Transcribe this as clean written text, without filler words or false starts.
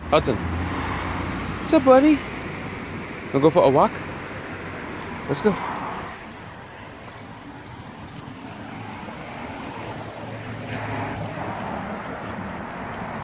Hudson. What's up, buddy? Wanna go for a walk? Let's go.